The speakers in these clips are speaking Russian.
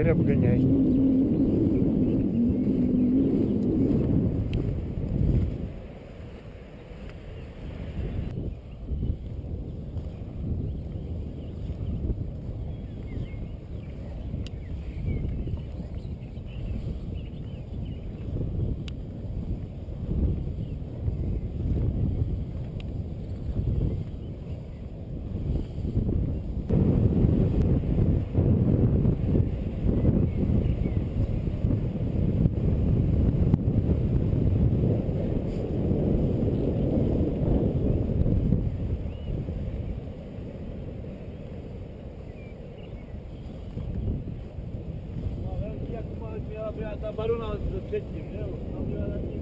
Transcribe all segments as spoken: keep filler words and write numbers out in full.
теперь обгоняй. Ta baruna předtím, že jo? Tam byla na tím.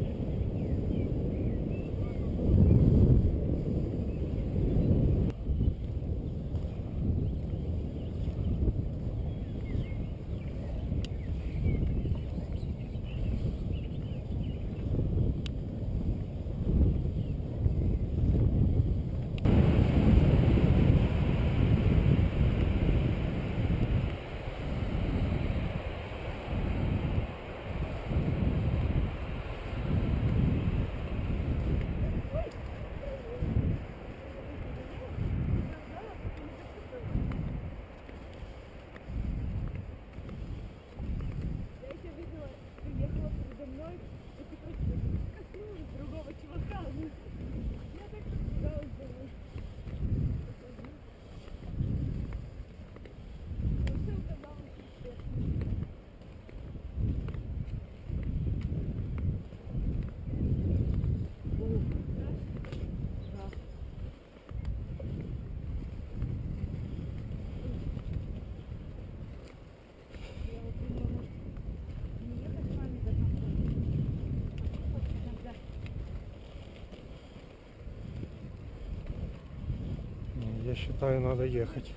Я считаю, надо ехать.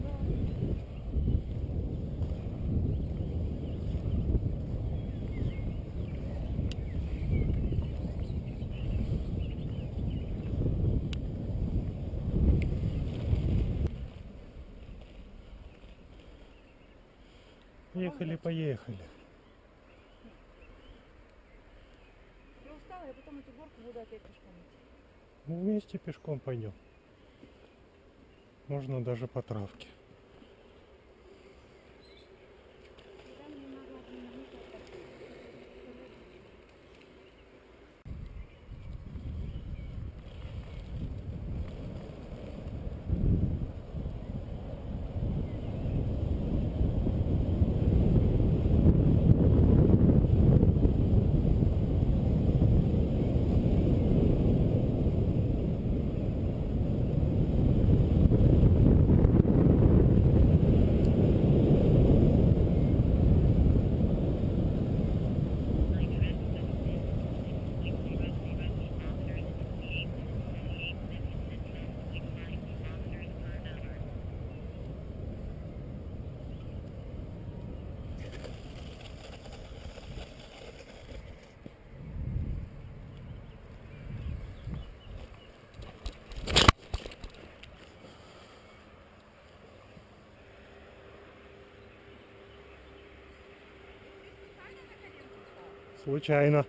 Ехали, поехали. Я устала, я потом эту горку буду опять пешком идти. Ну, вместе пешком пойдем. Можно даже по травке. Случайно.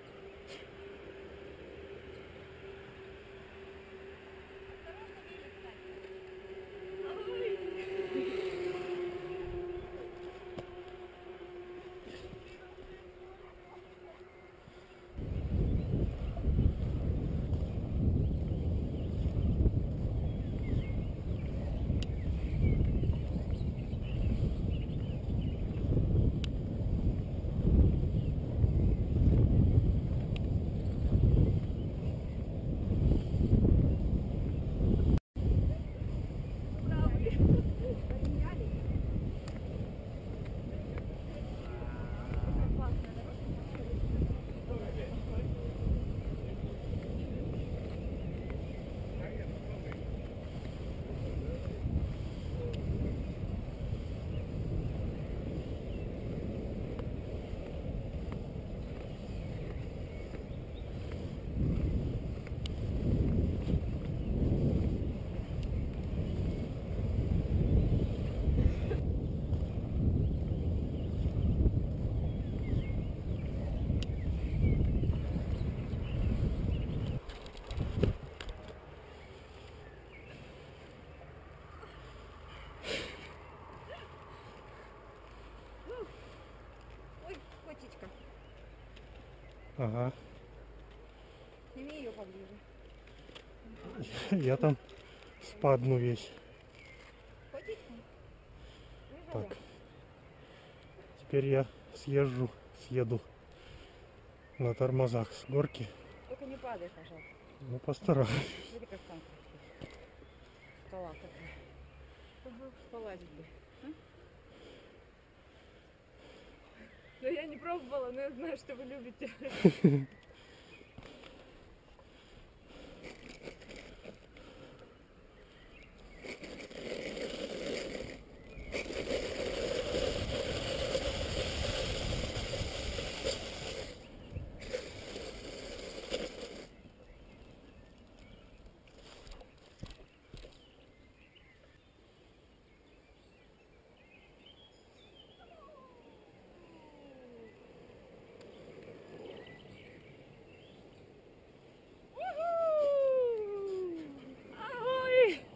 Ага. Сними ее поближе. Я там спадну весь. Хватит? Так. Теперь я съезжу, съеду на тормозах с горки. Только не падай, пожалуйста. Ну, постараюсь. Смотри, как там красиво. Скала такая. Ага, полазить бы. А? Но я не пробовала, но я знаю, что вы любите. Ой!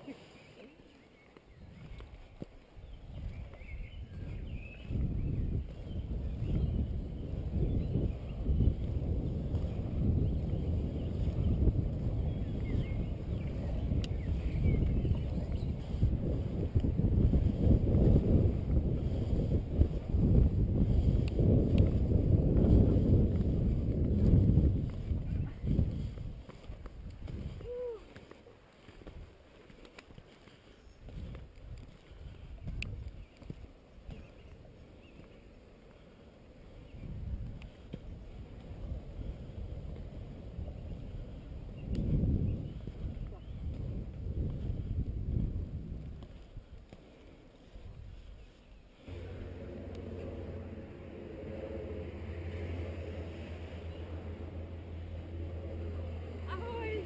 Ой!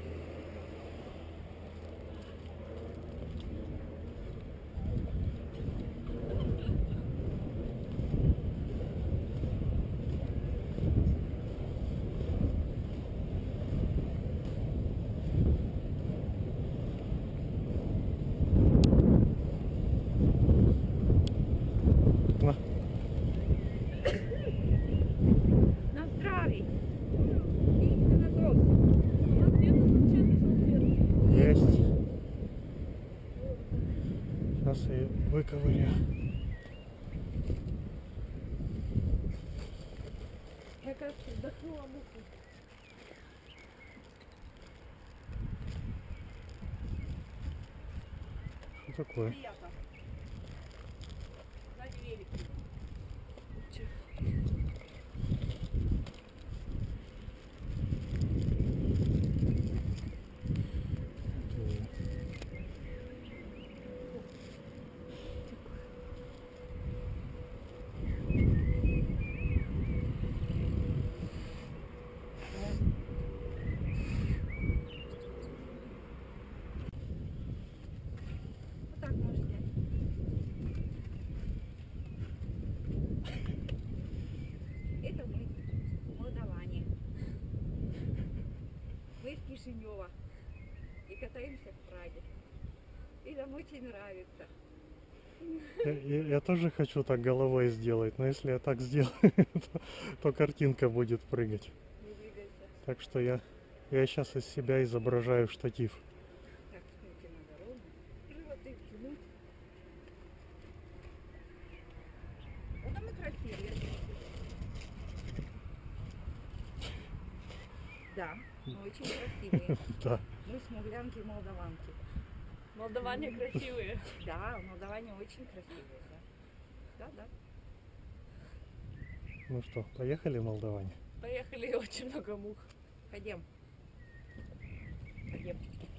На. На здравие. И на нос. У нас нету случайно салфетки? Есть. Сейчас я выковыряю. Я, кажется, вдохнула муку. Что такое? Приятно. Сзади велик. Вот так можно снять. Это мы, Молдаване. Мы из Кишинева и катаемся в Праге. И нам очень нравится. Я, я- я тоже хочу так головой сделать, но если я так сделаю, то, то картинка будет прыгать. Не двигайся. Так что я, я сейчас из себя изображаю штатив. Так, смотрите на дорогу. Животы втянуть. Вот там и красивее. Да, мы очень красивые. Да. Мы смуглянки и молдаванки. Молдаване красивые. Да, молдаване очень красивые, да. Да, да. Ну что, поехали, молдаване? Поехали, очень много мух. Пойдем. Пойдем.